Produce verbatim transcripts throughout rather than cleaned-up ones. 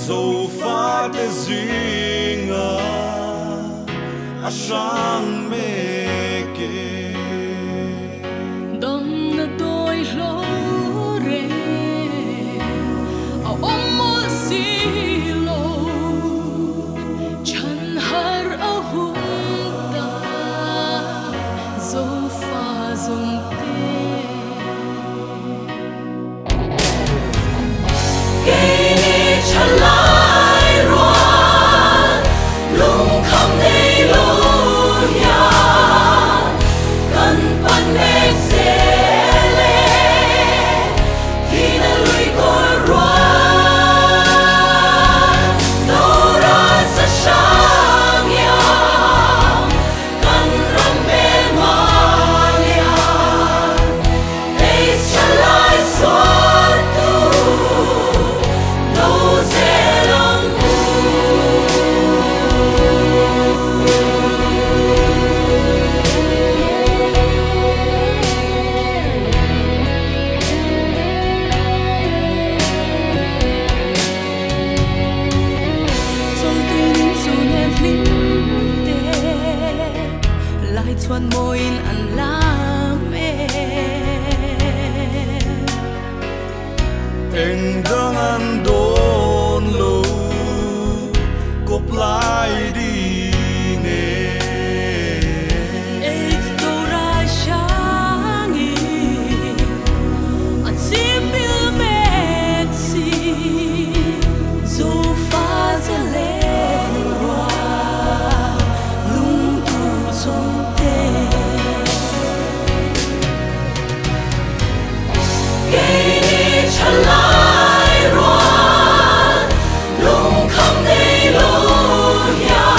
dầu pha te zinga a sang me ke dom na tôi lo re a om si lo chan har a hun ta dầu pha dùng lại rồi lung không đi luôn nhà cần bận mê xe lê khi nó lùi coi rồi đâu ra sẽ sáng nhà cần răng mê mà nhà ấy sẽ lại xóa tu đâu sẽ lòng chuan moin an lam e eng dang an don lo cop lai đi nghe it's do ra shangi an simple mexi zo fa zale lung tu song lại rồi lung không đi luôn nhà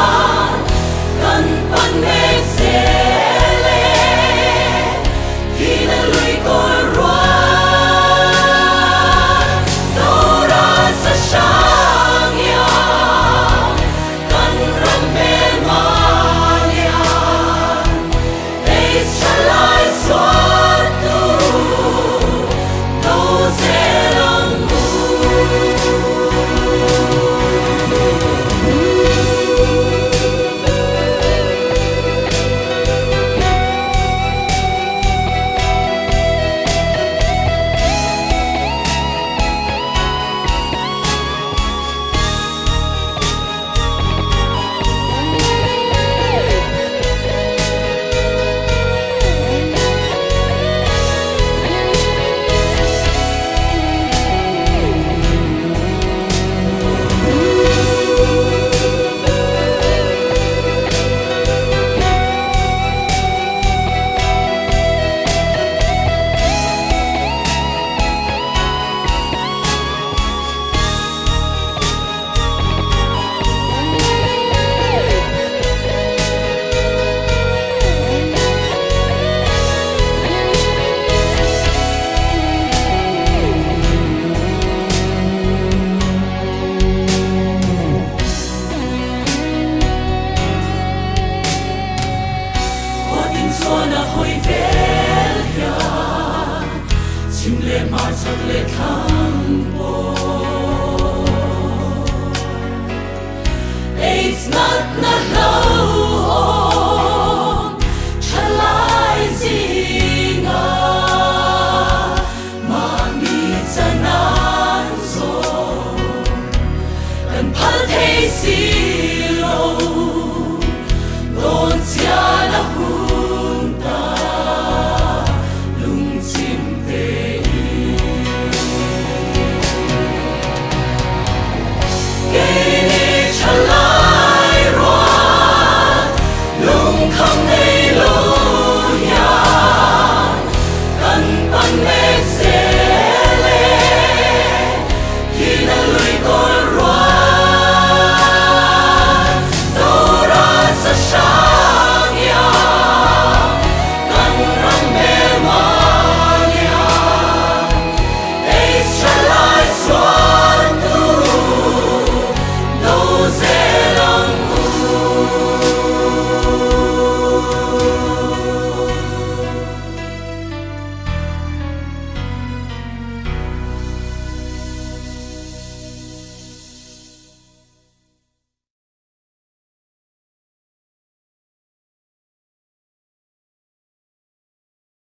cần bận mê xe lê khi nó lùi coi rồi đâu ra sẽ sáng nhà cần răng mê mà nhà ấy sẽ lại xóa tu đâu sẽ lòng it's not not lâu ôm trả lại zinga mà mi chân nan rồi cần phật thế